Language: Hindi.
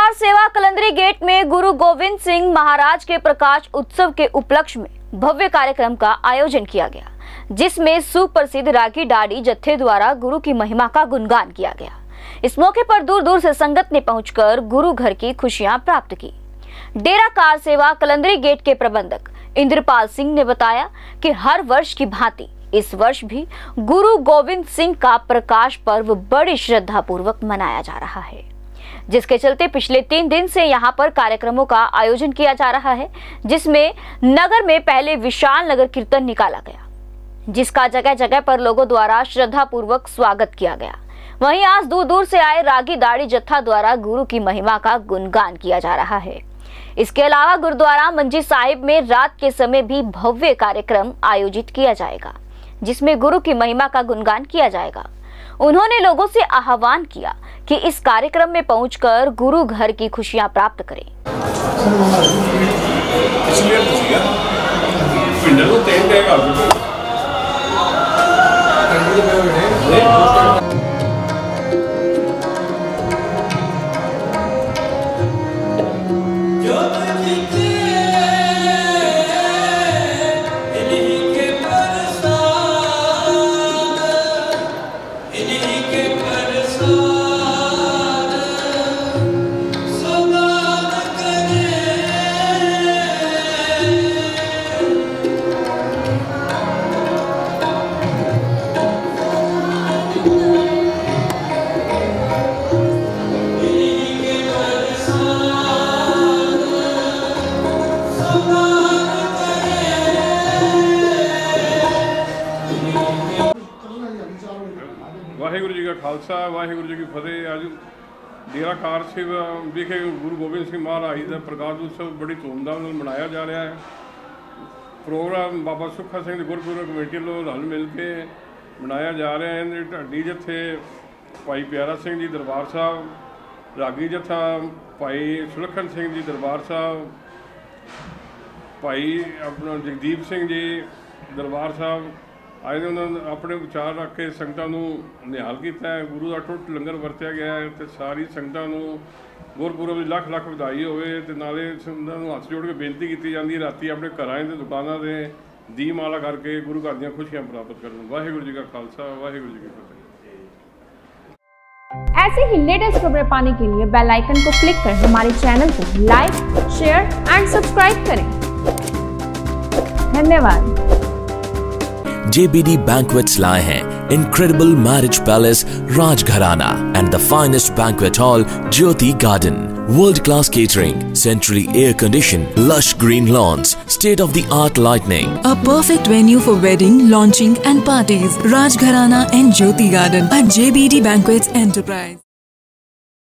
कार सेवा कलंदरी गेट में गुरु गोविंद सिंह महाराज के प्रकाश उत्सव के उपलक्ष्य में भव्य कार्यक्रम का आयोजन किया गया, जिसमें सुप्रसिद्ध रागी डाडी जत्थे द्वारा गुरु की महिमा का गुणगान किया गया। इस मौके पर दूर दूर से संगत ने पहुंचकर गुरु घर की खुशियां प्राप्त की। डेरा कार सेवा कलंदरी गेट के प्रबंधक इंद्रपाल सिंह ने बताया कि हर वर्ष की भांति इस वर्ष भी गुरु गोविंद सिंह का प्रकाश पर्व बड़ी श्रद्धा पूर्वक मनाया जा रहा है, जिसके चलते पिछले 3 दिन से यहां पर कार्यक्रमों का आयोजन किया जा रहा है, जिसमें नगर में पहले विशाल नगर कीर्तन निकाला गया, जिसका जगह जगह पर लोगों द्वारा श्रद्धा पूर्वक स्वागत किया गया। वहीं आज दूर दूर से आए रागी दाढ़ी जत्था द्वारा गुरु की महिमा का गुणगान किया जा रहा है। इसके अलावा गुरुद्वारा मंजी साहिब में रात के समय भी भव्य कार्यक्रम आयोजित किया जाएगा, जिसमें गुरु की महिमा का गुणगान किया जाएगा। उन्होंने लोगों से आह्वान किया कि इस कार्यक्रम में पहुंचकर गुरु घर की खुशियां प्राप्त करें। वाहिगुरु जी का खालसा वाहिगुरु जी की फतेह। आज डेरा कार सेवा विखे गुरु गोबिंद सिंह महाराज का प्रकाश उत्सव बड़ी धूमधाम मनाया जा रहा है। प्रोग्राम बाबा सुखा सिंह गुरपुरब कमेटी वालों रल मिल के मनाया जा रहा है। ढाडी जत्थे भाई प्यारा सिंह जी दरबार साहब, रागी जत्था भाई सुलखन सिंह जी दरबार साहब, भाई अपना जगदीप सिंह जी दरबार साहब आए उन्होंने अपने विचार रख के संगतां नूं निहाल किया है। गुरु का टुट लंगर वरत्या गया है तो सारी संगतां नूं गुरपुरब की लख लख बधाई होवे ते नाले संगतां नूं हत्थ जोड़ के बेनती की जाती है राती अपने घरां ते दुकानां ते दीमाला करके गुरु घर दीआं खुशियां प्राप्त करन। वाहिगुरु जी का खालसा वाहिगुरु जी की फतेह। ऐसे ही लेटेस्ट खबरें पाने के लिए बेल आइकन को क्लिक कर हमारे चैनल को लाइक, शेयर एंड सब्सक्राइब करें। धन्यवाद। JBD Banquets लाए हैं incredible marriage palace Rajgharana and the finest banquet hall Jyoti Garden. World-class catering, centrally air-conditioned, lush green lawns, state-of-the-art lighting. A perfect venue for wedding, launching and parties. Rajgharana and Jyoti Garden at JBD Banquets Enterprise.